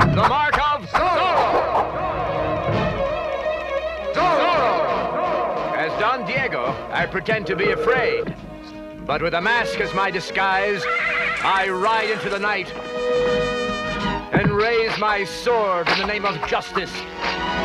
The mark of Zorro! Zorro! As Don Diego, I pretend to be afraid. But with a mask as my disguise, I ride into the night and raise my sword in the name of justice